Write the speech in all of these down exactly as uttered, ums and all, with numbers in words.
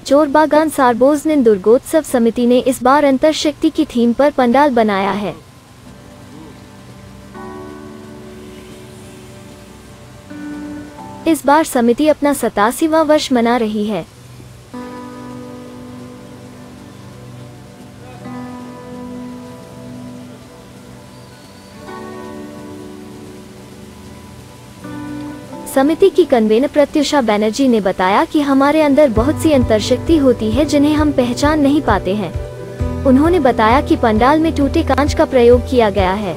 चोरबागान सार्वजनिक दुर्गोत्सव समिति ने इस बार अंतरशक्ति की थीम पर पंडाल बनाया है। इस बार समिति अपना सतासीवां वर्ष मना रही है। समिति की कन्वेनर प्रत्युषा बैनर्जी ने बताया कि हमारे अंदर बहुत सी अंतरशक्ति होती है जिन्हें हम पहचान नहीं पाते हैं। उन्होंने बताया कि पंडाल में टूटे कांच का प्रयोग किया गया है।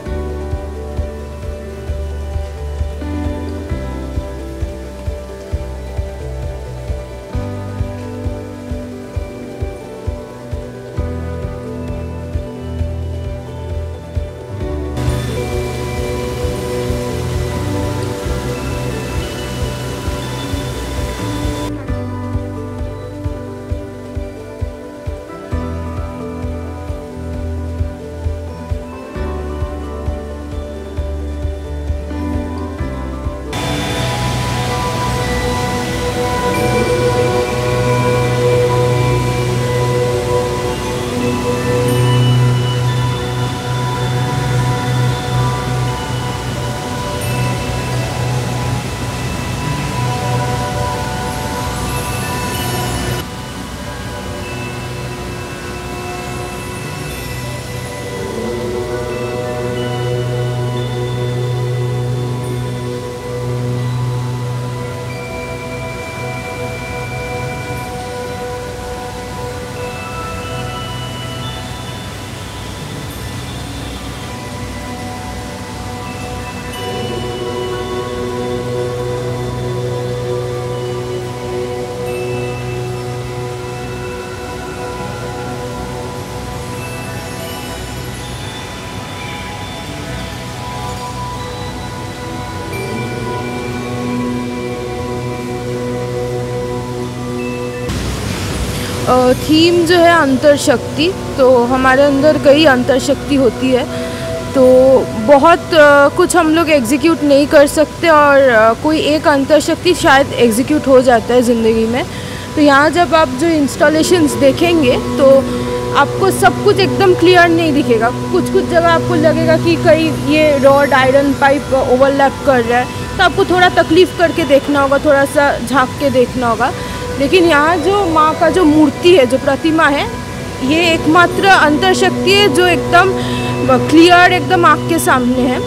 थीम जो है अंतरशक्ति, तो हमारे अंदर कई अंतरशक्ति होती है, तो बहुत कुछ हम लोग एग्जीक्यूट नहीं कर सकते और कोई एक अंतरशक्ति शायद एग्जीक्यूट हो जाता है ज़िंदगी में। तो यहाँ जब आप जो इंस्टॉलेशंस देखेंगे तो आपको सब कुछ एकदम क्लियर नहीं दिखेगा। कुछ कुछ जगह आपको लगेगा कि कहीं ये रॉड आयरन पाइप ओवरलैप कर रहा है, तो आपको थोड़ा तकलीफ़ करके देखना होगा, थोड़ा सा झांक के देखना होगा। लेकिन यहाँ जो माँ का जो मूर्ति है, जो प्रतिमा है, ये एकमात्र अंतरशक्ति है जो एकदम क्लियर एकदम आँख के सामने है।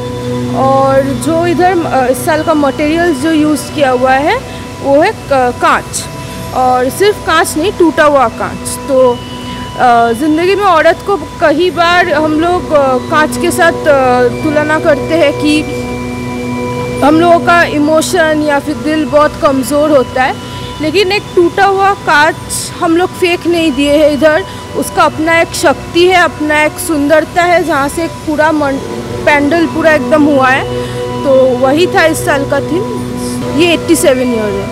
और जो इधर इस साल का मटेरियल जो यूज़ किया हुआ है वो है कांच, और सिर्फ कांच नहीं, टूटा हुआ कांच। तो ज़िंदगी में औरत को कई बार हम लोग कांच के साथ तुलना करते हैं कि हम लोगों का इमोशन या फिर दिल बहुत कमज़ोर होता है, लेकिन एक टूटा हुआ कांच हम लोग फेंक नहीं दिए हैं इधर। उसका अपना एक शक्ति है, अपना एक सुंदरता है, जहाँ से एक पूरा पैंडल पूरा एकदम हुआ है। तो वही था इस साल का थीम। ये सत्तासी ईयर है।